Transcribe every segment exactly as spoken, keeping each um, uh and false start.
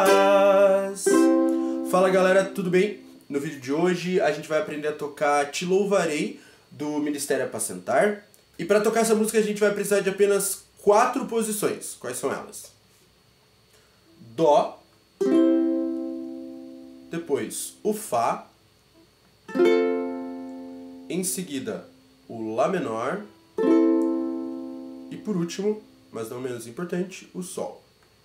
paz. Fala galera, tudo bem? No vídeo de hoje a gente vai aprender a tocar Te Louvarei, do Ministério Apacentar. E para tocar essa música a gente vai precisar de apenas quatro posições. Quais são elas? Dó, depois o Fá, em seguida o Lá menor e por último, mas não menos importante, o Sol.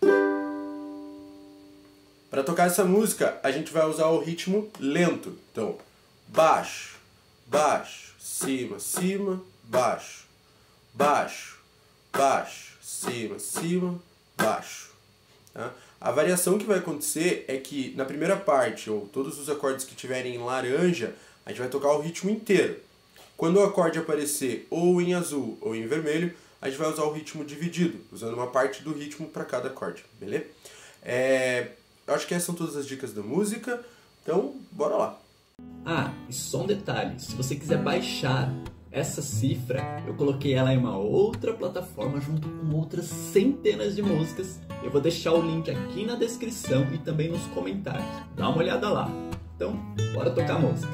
Para tocar essa música, a gente vai usar o ritmo lento. Então, baixo, baixo, cima, cima, baixo, baixo, baixo, cima, cima, baixo. Tá? A variação que vai acontecer é que na primeira parte, ou todos os acordes que tiverem em laranja, a gente vai tocar o ritmo inteiro. Quando o acorde aparecer ou em azul ou em vermelho, a gente vai usar o ritmo dividido, usando uma parte do ritmo para cada acorde, beleza? É, eu acho que essas são todas as dicas da música, então bora lá! Ah, e só um detalhe, se você quiser baixar essa cifra, eu coloquei ela em uma outra plataforma junto com outras centenas de músicas. Eu vou deixar o link aqui na descrição e também nos comentários. Dá uma olhada lá. Então, bora tocar a música.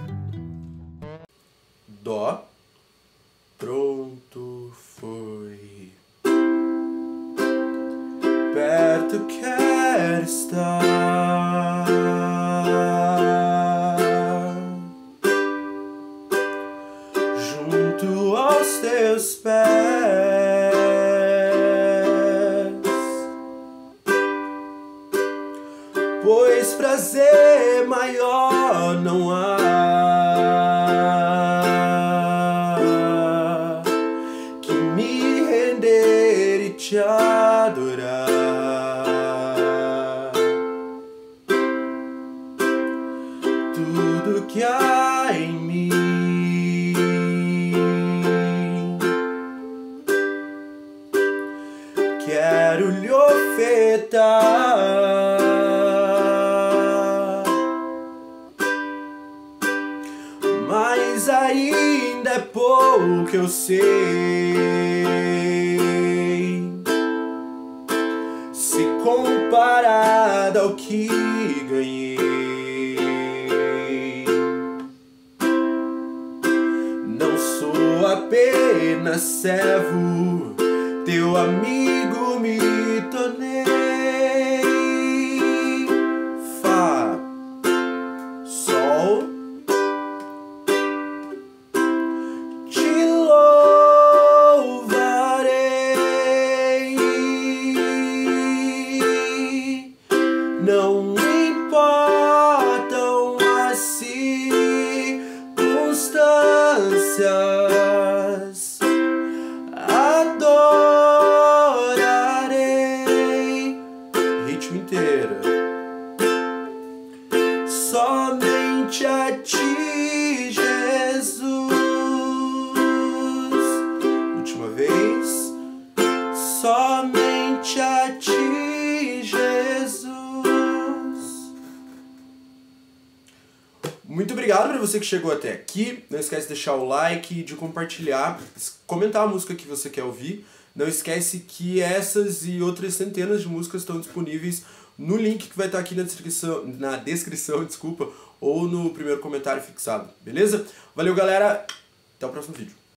Dó, pronto, foi. Perto quero estar, junto aos teus pés, pois prazer maior não há que me render e te adorar. Tudo que há em mim quero lhe ofertar, mas ainda é pouco eu sei, se comparado ao que ganhei. Não sou apenas servo, teu amigo me tornei. Fá, Sol, te louvarei. Não importam as circunstâncias, adorarei. Ritmo inteiro. Somente a ti, Jesus. Última vez. Somente a ti, Jesus. Muito obrigado para você que chegou até aqui. Não esquece de deixar o like, de compartilhar, comentar a música que você quer ouvir. Não esquece que essas e outras centenas de músicas estão disponíveis no link que vai estar aqui na descrição, na descrição, desculpa, ou no primeiro comentário fixado, beleza? Valeu, galera! Até o próximo vídeo.